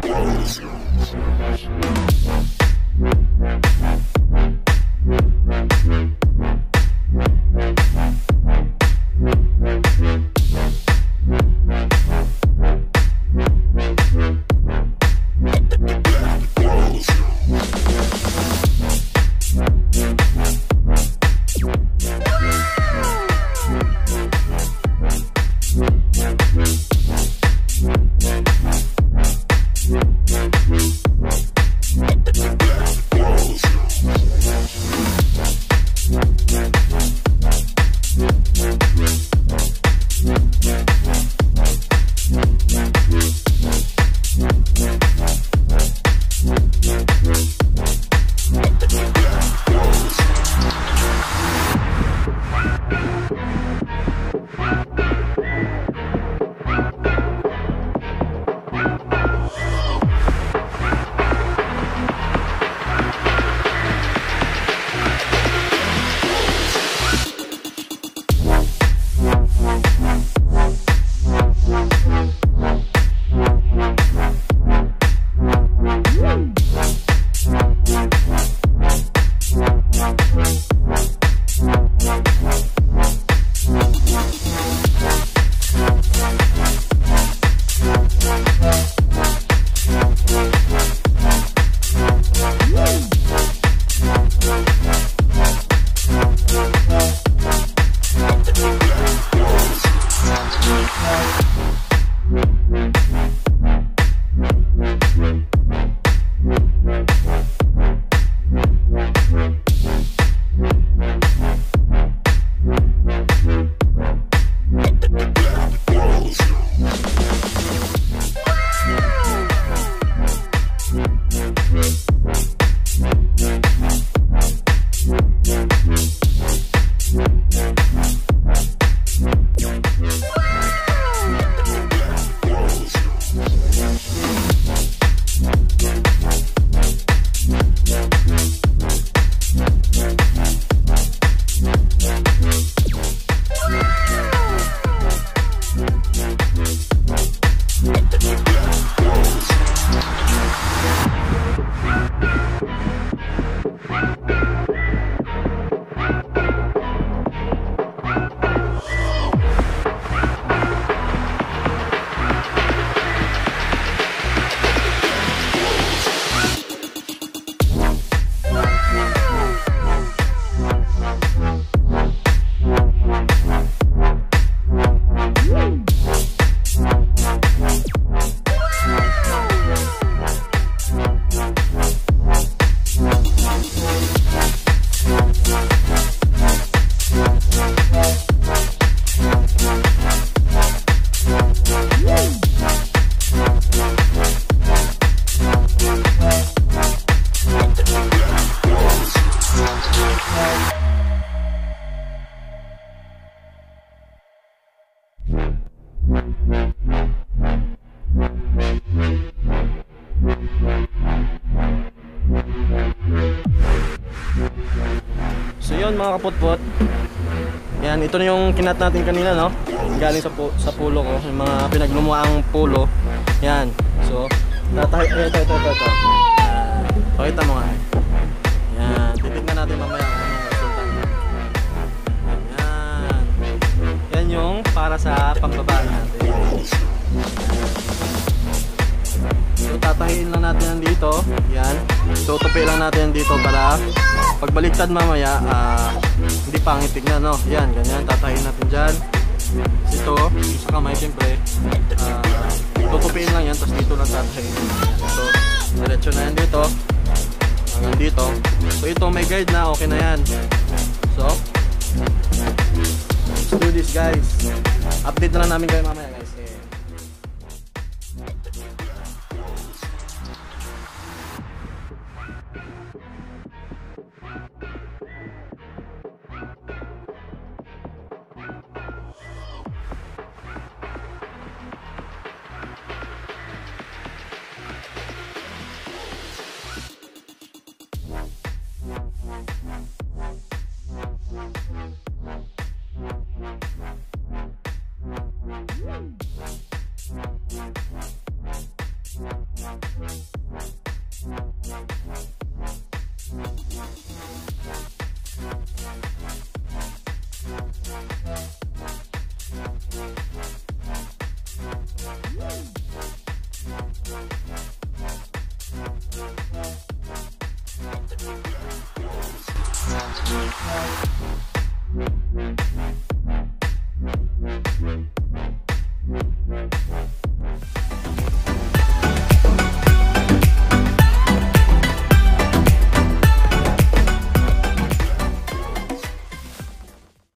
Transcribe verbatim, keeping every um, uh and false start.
So yun mga kaputpot, yan, ito na yung kinat natin kanina, no? Galing sa, pu sa pulo ko, yung mga pinaglumuang pulo. Yan, so tatay, ito, ito, ito, ito. Yan, pakita mo nga. Yan, titignan natin mamaya kung anong resulta. Yan, yan yung para sa pambaba natin. So tatahiin lang natin yan dito. Yan, tutupi lang natin yan dito para pagbaliktad mamaya, uh, hindi pangit tignan, no? Yan, ganyan, tatahiin natin dyan. Ito, sa kamay, siyempre, uh, tutupiin lang yan, tapos dito lang tatahiin. So, diretso na yan dito, hanggang dito. So, ito, may guide na, okay na yan. So, let's do this, guys. Update na lang namin kayo mamaya, guys. Woo! Sounds